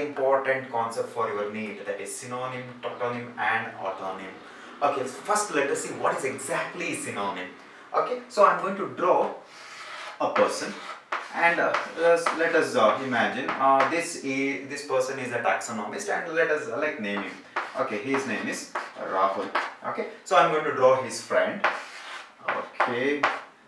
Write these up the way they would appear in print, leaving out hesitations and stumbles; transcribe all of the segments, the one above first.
important concept for your NEET, that is synonym, tautonym and autonym. Okay, so first let us see what is exactly synonym. Okay, so I'm going to draw a person, and let us imagine this person is a taxonomist, and let us name him. Okay, his name is Rahul. Okay, so I'm going to draw his friend. Okay.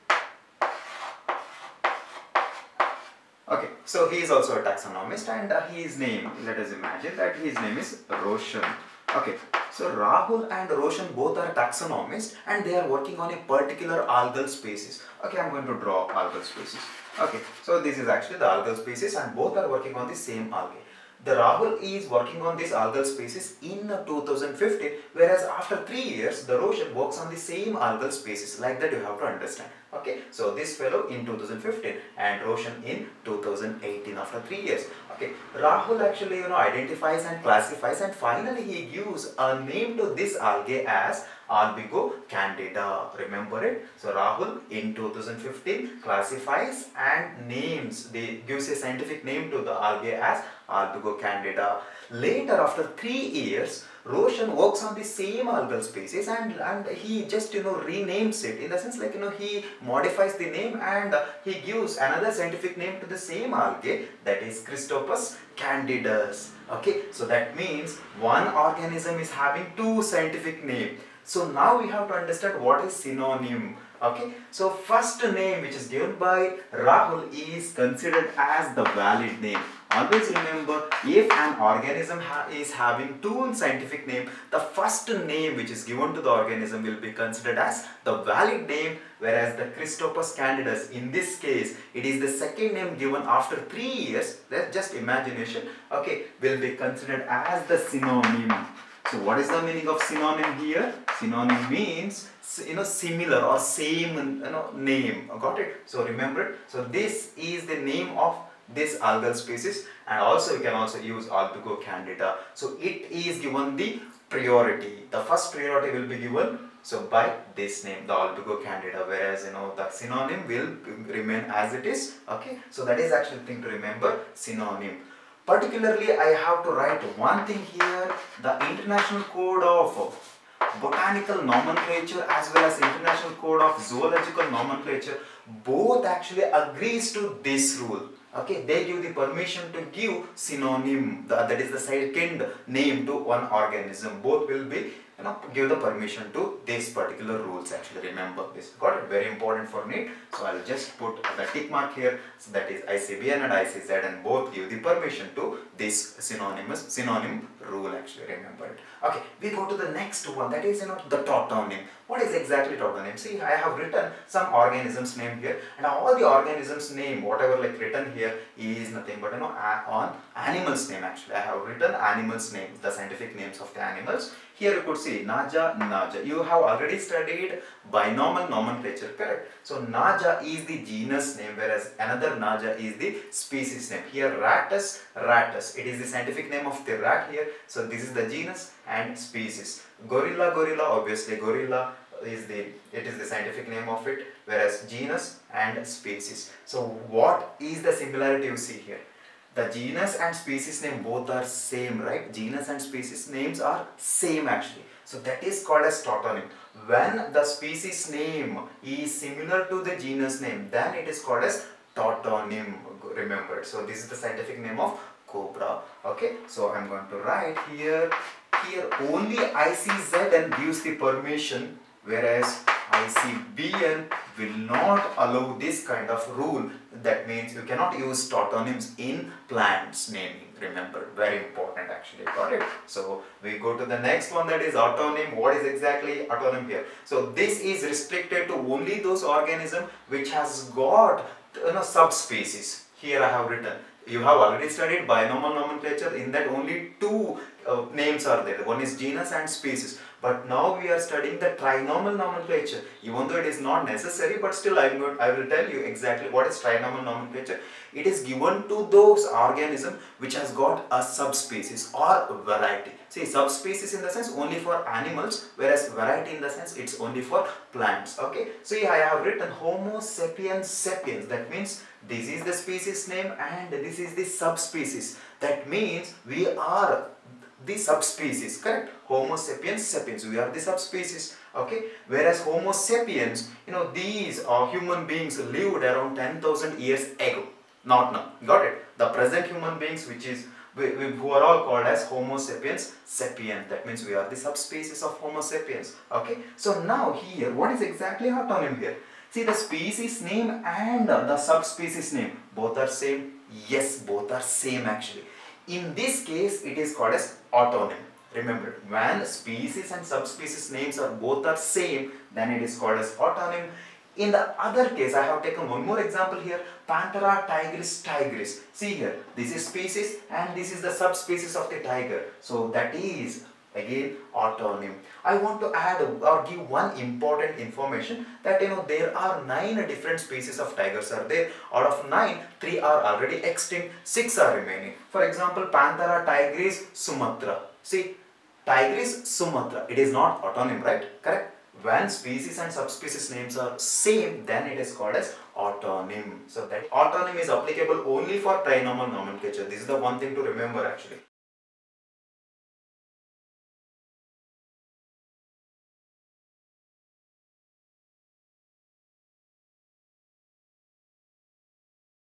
Okay, so he is also a taxonomist, and his name, let us imagine that his name is Roshan. Okay, so Rahul and Roshan both are taxonomists, and they are working on a particular algal species. Okay, I'm going to draw algal species. Okay, so this is actually the algal species, and both are working on the same algae. The Rahul is working on this algal species in 2015, whereas after 3 years, the Roshan works on the same algal species. Like that you have to understand. Okay, so this fellow in 2015 and Roshan in 2018 after 3 years. Okay, Rahul actually identifies and classifies, and finally he gives a name to this algae as Albigo candida. Remember it? So Rahul in 2015 classifies and gives a scientific name to the algae as Albigo candida. Later, after 3 years, Roshan works on the same algal species, and he just renames it, in the sense he modifies the name, and he gives another scientific name to the same algae, that is Christopus candidus. Okay, so that means one organism is having two scientific names. So now we have to understand what is synonym. Okay, so first name which is given by Rahul is considered as the valid name. Always remember, if an organism is having two scientific name, the first name which is given to the organism will be considered as the valid name, whereas the Christopus candidus, in this case, it is the second name given after 3 years, that's just imagination, okay, will be considered as the synonym. So what is the meaning of synonym here? Synonym means similar or same name. Got it? So remember it. So this is the name of this algal species, and also you can also use Albigo candida. So it is given the priority. The first priority will be given by this name, the Albigo candida, whereas the synonym will remain as it is. Okay, so that is actually the thing to remember, synonym. Particularly, I have to write one thing here: the International Code of Botanical Nomenclature as well as International Code of Zoological Nomenclature both actually agrees to this rule. Okay, they give the permission to give synonym, that is the second name to one organism. Both will be give the permission to these particular rules. Actually, remember this. Got it? Very important for me. So I'll just put the tick mark here. So that is ICBN and ICZ, and both give the permission to this synonym rule. Actually, remember it. Okay, we go to the next one, that is the tautonym. What is exactly tautonym? See, I have written some organisms name here, and all the organisms name, whatever written here, is nothing but on animals name. Actually, I have written animals name, the scientific names of the animals. Here you could see Naja, Naja. You have already studied binomial nomenclature, correct? So Naja is the genus name, whereas another Naja is the species name. Here Rattus, Rattus. It is the scientific name of the rat here. So this is the genus and species. Gorilla, Gorilla. Obviously, Gorilla is the scientific name of it, whereas genus and species. So what is the similarity you see here? The genus and species name both are same, right? Genus and species names are same actually. So that is called as tautonym. When the species name is similar to the genus name, then it is called as tautonym. Remember. So this is the scientific name of cobra. Okay. So I'm going to write here only ICZN gives the permission, whereas ICBN will not allow this kind of rule. That means you cannot use tautonyms in plants naming. Remember, very important actually. Got it? So we go to the next one, that is autonym. What is exactly autonym here? So this is restricted to only those organisms which has got subspecies. Here I have written. You have already studied binomial nomenclature. In that only two names are there. One is genus and species. But now we are studying the trinomial nomenclature. Even though it is not necessary, but still I will tell you exactly what is trinomial nomenclature. It is given to those organisms which has got a subspecies or variety. See, subspecies in the sense only for animals, whereas variety in the sense it's only for plants. Okay. See, I have written Homo sapiens sapiens. That means this is the species name and this is the subspecies. That means we are the subspecies, correct? Homo sapiens sapiens, we are the subspecies. Okay. Whereas Homo sapiens, these human beings lived around 10,000 years ago. Not now. Got it? The present human beings, who are all called as Homo sapiens sapiens. That means we are the subspecies of Homo sapiens. Okay. So now here, what is exactly autonym here? See, the species name and the subspecies name, both are same. Yes, both are same actually. In this case, it is called as autonym. Remember, when species and subspecies names are both are same, then it is called as autonym. In the other case, I have taken one more example here, Panthera tigris tigris. See here, this is species and this is the subspecies of the tiger. So that is again autonym. I want to add or give one important information that there are 9 different species of tigers are there. Out of 9, 3 are already extinct, 6 are remaining. For example, Panthera tigris sumatra. See, tigris sumatra, it is not autonym, right? Correct? When species and subspecies names are same, then it is called as autonym. So that autonym is applicable only for trinomial nomenclature. This is the one thing to remember actually.